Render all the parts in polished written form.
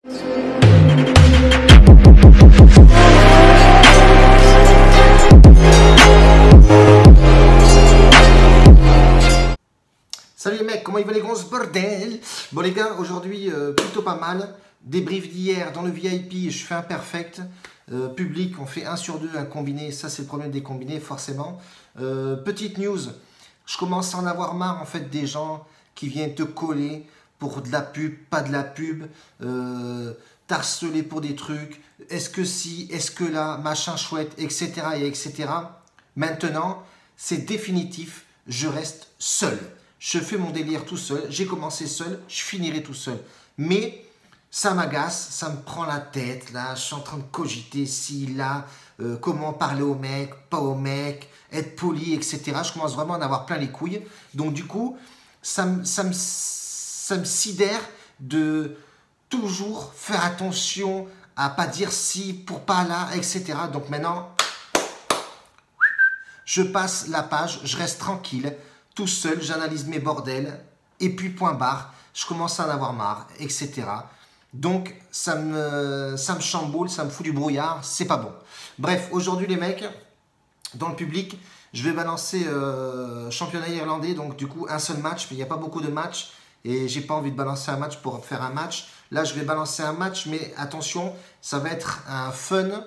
Salut les mecs, comment il va les grosses bordels? Bon les gars, aujourd'hui plutôt pas mal. Débrief d'hier dans le VIP, je fais un perfect. Public, on fait 1 sur 2, un combiné. Ça c'est le problème des combinés forcément. Petite news, je commence à en avoir marre en fait des gens qui viennent te coller pour de la pub, pas de la pub. T'harceler pour des trucs. Est-ce que si, est-ce que là, machin chouette, etc. et etc. Maintenant, c'est définitif, je reste seul. Je fais mon délire tout seul, j'ai commencé seul, je finirai tout seul. Mais ça m'agace, ça me prend la tête, là, je suis en train de cogiter ci, là, comment parler aux mecs, pas aux mecs, être poli, etc. Je commence vraiment à en avoir plein les couilles. Donc du coup, ça me sidère de toujours faire attention à pas dire si pour pas là, etc. Donc maintenant, je passe la page, je reste tranquille. Tout seul, j'analyse mes bordels, et puis point barre, je commence à en avoir marre, etc. Donc, ça me chamboule, ça me fout du brouillard, c'est pas bon. Bref, aujourd'hui les mecs, dans le public, je vais balancer championnat irlandais, donc du coup un seul match, mais il n'y a pas beaucoup de matchs, et j'ai pas envie de balancer un match pour faire un match. Là, je vais balancer un match, mais attention, ça va être un fun,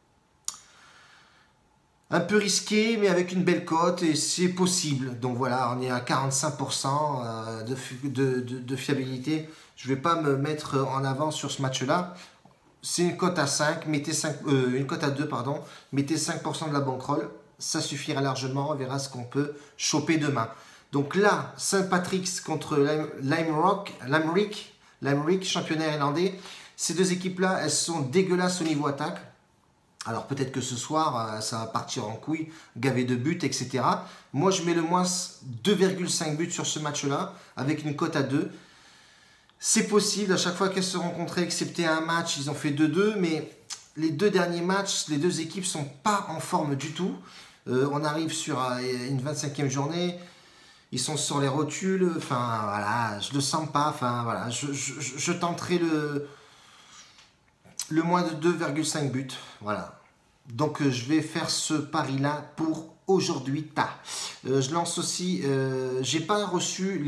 un peu risqué, mais avec une belle cote, et c'est possible. Donc voilà, on est à 45% de fiabilité. Je ne vais pas me mettre en avant sur ce match-là. C'est une cote à 5, mettez 5, une cote à 2, pardon. Mettez 5% de la bankroll. Ça suffira largement, on verra ce qu'on peut choper demain. Donc là, St. Patrick's contre Limerick, championnat irlandais. Ces deux équipes-là, elles sont dégueulasses au niveau attaque. Alors peut-être que ce soir, ça va partir en couille, gavé de buts, etc. Moi, je mets le moins 2,5 buts sur ce match-là, avec une cote à 2. C'est possible, à chaque fois qu'elles se rencontraient, excepté un match, ils ont fait 2-2, mais les deux derniers matchs, les deux équipes ne sont pas en forme du tout. On arrive sur une 25e journée, ils sont sur les rotules, enfin voilà, je ne le sens pas, enfin voilà, je tenterai le moins de 2,5 buts, voilà. Donc je vais faire ce pari-là pour aujourd'hui. Je lance aussi, j'ai pas reçu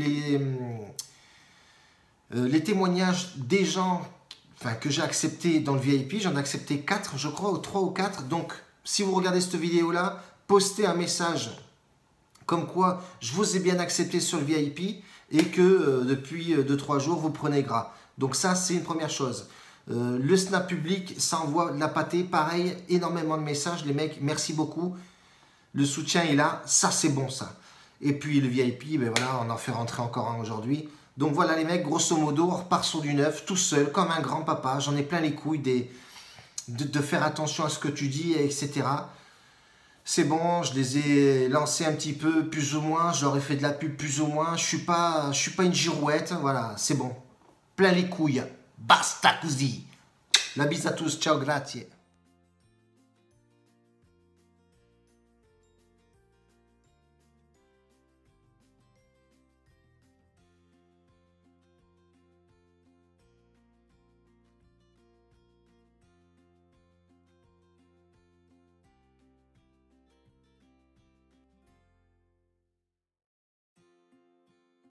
les témoignages des gens que j'ai acceptés dans le VIP. J'en ai accepté 4, je crois, ou 3 ou 4. Donc si vous regardez cette vidéo-là, postez un message comme quoi je vous ai bien accepté sur le VIP et que depuis 2-3 jours, vous prenez gras. Donc ça, c'est une première chose. Le snap public, ça envoie de la pâtée, pareil, énormément de messages, les mecs, merci beaucoup, le soutien est là, ça c'est bon ça. Et puis le VIP, ben voilà, on en fait rentrer encore un aujourd'hui. Donc voilà les mecs, grosso modo, on repart sur du neuf, tout seul, comme un grand papa, j'en ai plein les couilles de faire attention à ce que tu dis, etc. C'est bon, je les ai lancés un petit peu, plus ou moins, je leur ai fait de la pub plus ou moins, je suis pas une girouette, voilà, c'est bon. Plein les couilles. Basta così. La bise a tous, ciao, grazie.